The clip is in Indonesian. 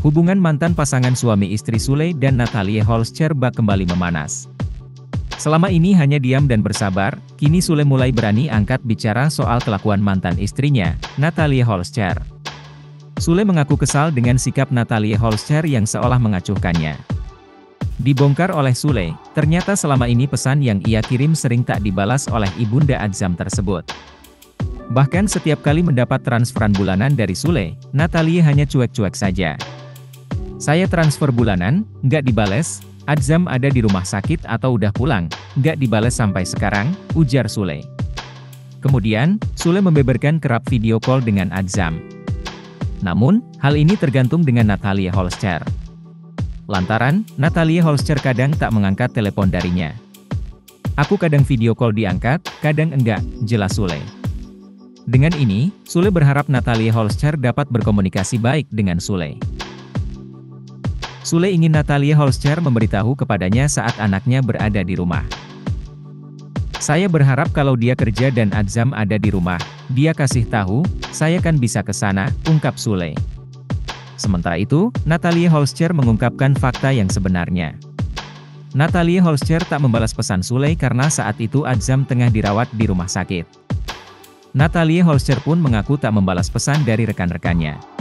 Hubungan mantan pasangan suami istri Sule dan Natalie Holscher bak kembali memanas. Selama ini hanya diam dan bersabar, kini Sule mulai berani angkat bicara soal kelakuan mantan istrinya, Natalie Holscher. Sule mengaku kesal dengan sikap Natalie Holscher yang seolah mengacuhkannya. Dibongkar oleh Sule, ternyata selama ini pesan yang ia kirim sering tak dibalas oleh ibunda Adzam tersebut. Bahkan setiap kali mendapat transferan bulanan dari Sule, Natalie hanya cuek-cuek saja. "Saya transfer bulanan, nggak dibales, Adzam ada di rumah sakit atau udah pulang, nggak dibales sampai sekarang," ujar Sule. Kemudian, Sule membeberkan kerap video call dengan Adzam. Namun, hal ini tergantung dengan Natalie Holscher. Lantaran, Natalie Holscher kadang tak mengangkat telepon darinya. "Aku kadang video call diangkat, kadang enggak," jelas Sule. Dengan ini, Sule berharap Natalie Holscher dapat berkomunikasi baik dengan Sule. Sule ingin Natalie Holscher memberitahu kepadanya saat anaknya berada di rumah. "Saya berharap kalau dia kerja dan Adzam ada di rumah, dia kasih tahu, saya kan bisa ke sana," ungkap Sule. Sementara itu, Natalie Holscher mengungkapkan fakta yang sebenarnya. Natalie Holscher tak membalas pesan Sule karena saat itu Adzam tengah dirawat di rumah sakit. Natalie Holscher pun mengaku tak membalas pesan dari rekan-rekannya.